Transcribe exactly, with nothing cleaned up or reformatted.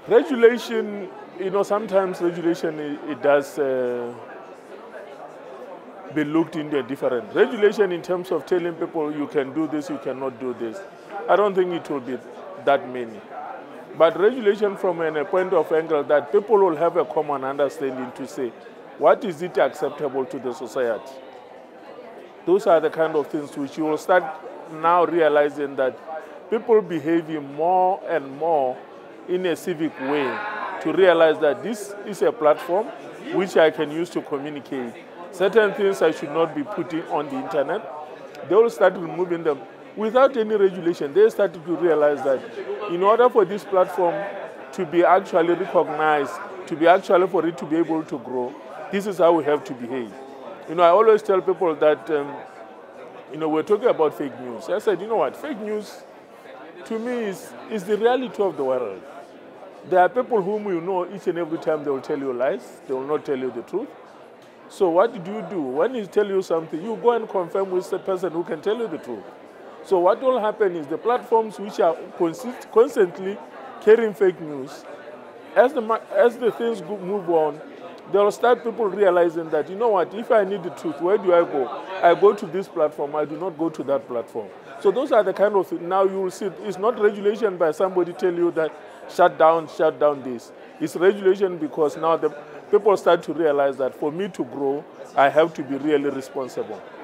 Regulation, you know, sometimes regulation, it, it does uh, be looked into a different. Regulation in terms of telling people you can do this, you cannot do this. I don't think it will be that many. But regulation from a point of angle that people will have a common understanding to say, what is it acceptable to the society? Those are the kind of things which you will start now realizing that people behaving more and more in a civic way to realize that this is a platform which I can use to communicate. Certain things I should not be putting on the internet. They will start removing them without any regulation. They started to realize that in order for this platform to be actually recognized, to be actually for it to be able to grow, this is how we have to behave. You know, I always tell people that, um, you know, we're talking about fake news. I said, you know what, fake news to me is, is the reality of the world. There are people whom you know each and every time they will tell you lies, they will not tell you the truth. So what do you do? When he tell you something, you go and confirm with the person who can tell you the truth. So what will happen is the platforms which are consist constantly carrying fake news, as the, as the things move on, they will start people realizing that, you know what, if I need the truth, where do I go? I go to this platform, I do not go to that platform. So those are the kind of things. Now you will see, it's not regulation by somebody tell you that shut down, shut down this. It's regulation because now the people start to realize that for me to grow, I have to be really responsible.